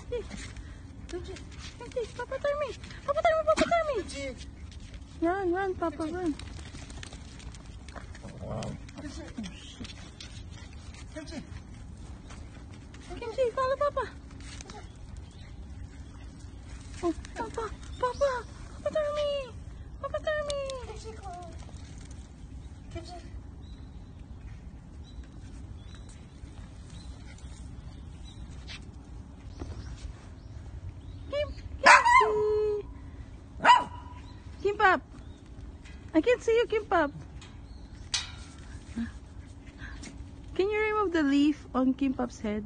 Kimchi, Papa Tommy. Papa Tommy, Papa Tommy. Run, Papa, run. Kimchi, follow Papa. Oh, Papa, Papa Tommy. Papa Tommy. Kimbap, I can't see you, Kimbap. Can you remove the leaf on Kimbap's head?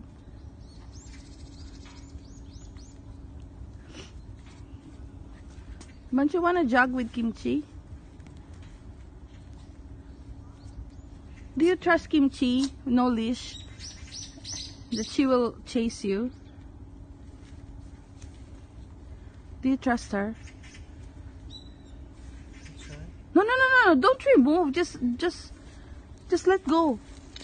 Don't you want to jog with Kimchi? Do you trust Kimchi? No leash? That she will chase you? Do you trust her? No, don't remove. Just let go.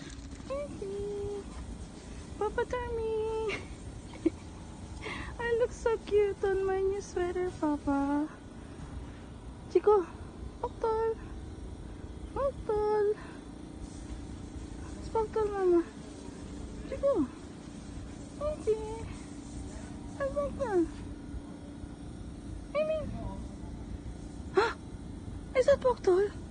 Papa Tommy. I look so cute on my new sweater, Papa. Chico, Pogtol. It's Pogtol, Mama. Chico. Okay. I'm Pogtol. Amy. Huh? Is that Pogtol?